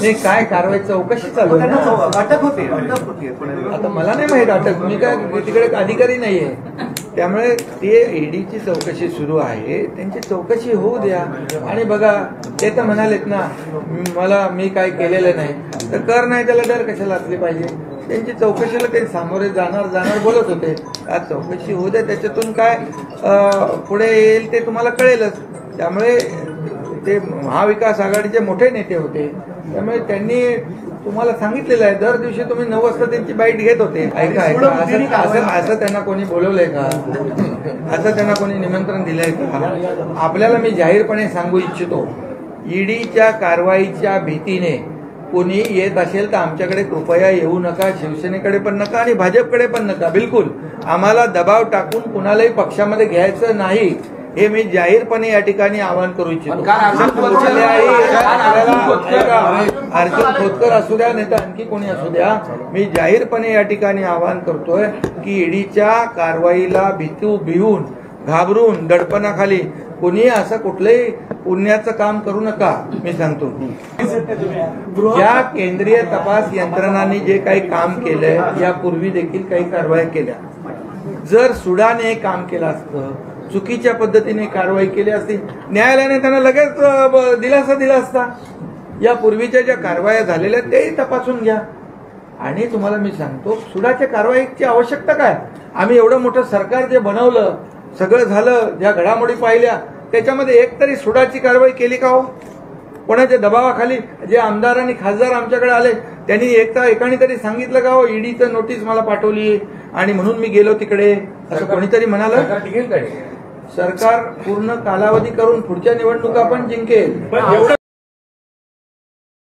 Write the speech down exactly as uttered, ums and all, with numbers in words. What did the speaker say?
नाही काय कारवाई चौकशी चालू आहे ना? अटक होते अटक होते आता मला नाही माहित अटक, मी काय तिकडे अधिकारी नाहीये, त्यामुळे ते ईडीची चौकशी सुरू आहे, त्यांची चौकशी होऊ द्या. आणि बघा ते तर म्हणालेत ना मला मी काय केलेलं नाही, तर कर नाही त्याला डर कशाला असली पाहिजे. त्यांची चौकशीला ते सामोरे जाणार जाणार बोलत होते. आज चौकशी होऊ द्या, त्याच्यातून काय पुढे येईल ते तुम्हाला कळेलच. त्यामुळे ते महाविकास आघाडीचे मोठे नेते होते, त्यामुळे त्यांनी तुम्हाला सांगितलेलं आहे दर दिवशी तुम्ही नऊ वाजता त्यांची बाईट घेत होते. ऐका ऐका असं असं असं त्यांना कोणी बोलवलंय का? असं त्यांना कोणी निमंत्रण दिलंय का? आपल्याला मी जाहीरपणे सांगू इच्छितो, ईडीच्या कारवाईच्या भीतीने कोणी येत असेल तर आमच्याकडे कृपया येऊ नका. शिवसेनेकडे पण नका आणि भाजपकडे पण नका. बिलकुल आम्हाला दबाव टाकून कुणालाही पक्षामध्ये घ्यायचं नाही, हे मी जाहीरपणे या ठिकाणी आवाहन करू इच्छितो. अर्जुन खोतकर असू द्या नाही तर आणखी कोणी असू द्या, मी जाहीरपणे या ठिकाणी आवाहन करतोय की ईडीच्या कारवाईला भीतू भिवून घाबरून दडपणाखाली कोणी असं कुठलंही पुण्याचं काम करू नका. मी सांगतो या केंद्रीय तपास यंत्रणांनी जे काही काम केलंय, यापूर्वी देखील काही कारवाई केल्या, जर सुडाने काम केलं असतं, चुकीच्या पद्धतीने कारवाई केली असती, न्यायालयाने त्यांना लगेच दिलासा दिला असता. या पूर्वीच्या ज्या कारवाया झालेल्या तेही तपासून घ्या. आणि तुम्हाला मी सांगतो सुडाच्या कारवाईची आवश्यकता काय? आम्ही एवढं मोठं सरकार जे बनवलं, सगळं झालं, ज्या घडामोडी पाहिल्या, त्याच्यामध्ये एक तरी सुडाची कारवाई केली का हो? कोणाच्या दबावाखाली जे आमदार आणि खासदार आमच्याकडे आले त्यांनी एकदा एकाने तरी सांगितलं का हो ईडीचं नोटीस मला पाठवली आणि म्हणून मी गेलो तिकडे, असं कोणीतरी म्हणालं? सरकार पूर्ण कालावधी करून पुढच्या निवडणुका पण जिंकेल.